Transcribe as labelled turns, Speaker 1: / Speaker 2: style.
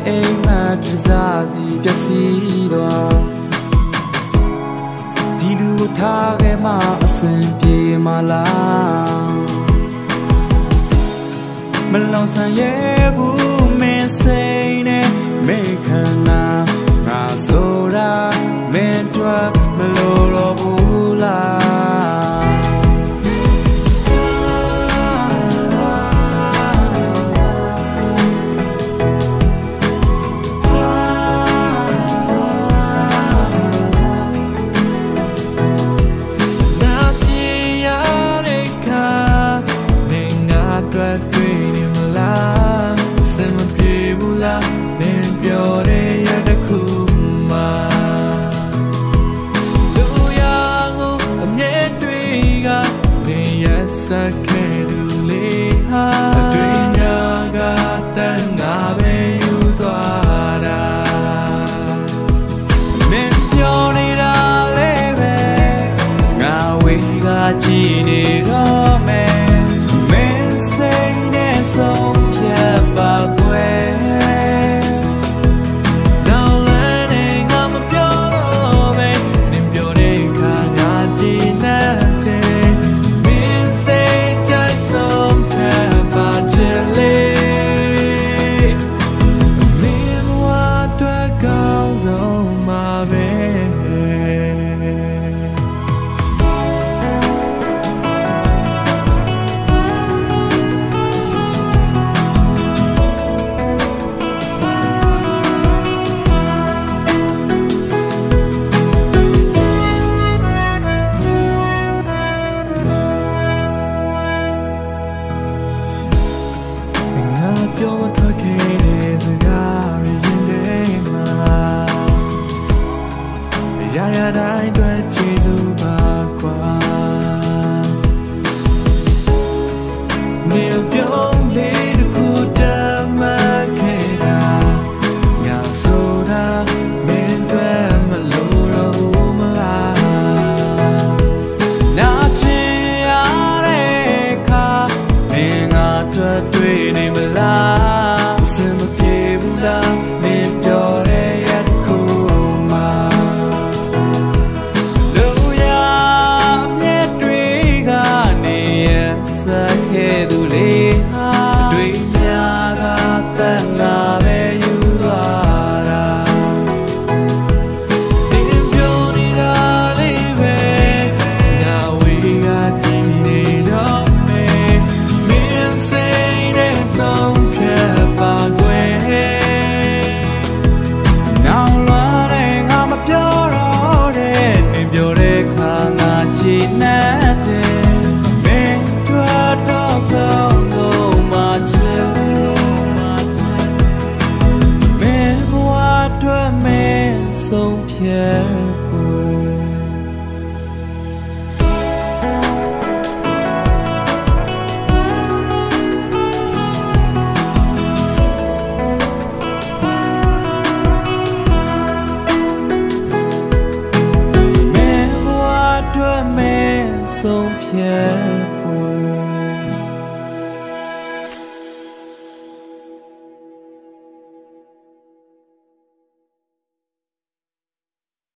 Speaker 1: အိမ်မက်စားစီပျက်စီးသွားဒီလူကိုထားခဲ့မှအဆင်ပြေမလားမလောင်ဆန်ရဲ့ဘူးမင်းစိတ်နဲ့မင်းခန္ဓာငါဆိုတာမင်းတို့မလို့တော့ဘူးလားတွေ့နေမလားစင်မပြေဘူးလားနင်ပြောတဲ့ရတဲ့ခုမှလူရကိုအမြဲတွေ့ကနေရဆက်ခဲ့သူလေးဟာအတွေ့များကတန်ငါပဲယူသွားတာနင်ပြောနေတာလေးပဲငါဝေးကကြည့်နေတော့မယ်ဆုံးဖြတ်ပါကွယ်နောင်လန်းနေငါမပြောတော့ပဲနင်ပြောတဲ့ခါငါကြည်နေတယ်မင်းစိတ်ကြိုက်ဆုံးဖြတ်ပါချင်လေမင်းဘဝအတွက်ကောင်းဆုံးမှာပဲပြောမထွက်ခဲ့တဲ့စကားရရင်တဲ့မှာရရတိုင်းတွေ့ကြည့်သူပါကွာနေပြောလေးတစ်ခုတည်းမှခဲ့တာငါဆိုတာမင်းတွေ့မလို့တော့ဘူးမလားနာချင်ရတဲ့ခါမင်းငါတွေ့နေမလားစင်မပြေဘူးလားမင်းပြောတဲ့ရခုမှလူရမြဲတွေ့ကနေရဆက်ခဲ့သူလေးဟာတွေ့များကတန်ငါပဲယူသွားတာဒီပြောနေတာလေးပဲငါဝေးကကြည့်နေတော့မယ်မင်းစိတ်နဲ့ဆုံးဆုံးဖြတ်ကိုမင်းဘဝအတွက်မင်းဆုံးဖြတ်